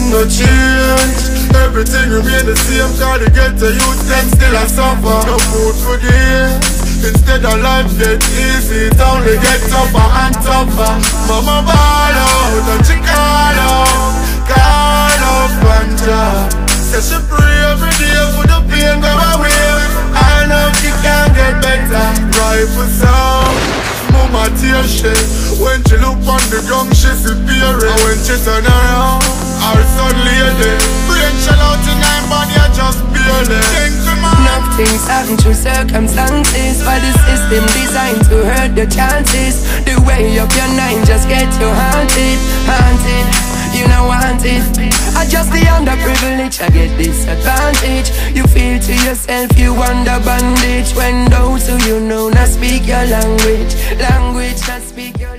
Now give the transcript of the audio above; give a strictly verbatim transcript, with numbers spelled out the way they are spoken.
nothing go change. Everything remain the same, cause they get to youth, them still a suffer. No food for days, instead of life get easy, it only get tougher and tougher. Mama ball out and she call out, call out Fanta. Say she pray every day for the pain go away. I know she can get better. Rifle sound, mama tear shed. When she look on the ground, she superior. And when she turn around, our son lady, brain shell out in nine body, I just barely. Enough things happen through circumstances, but the system designed to hurt the chances. The way up your nine just get you haunted, haunted. You know want it. I just the underprivileged, I get disadvantage. You feel to yourself you under bondage, when those who you know not speak your language, language not speak your language.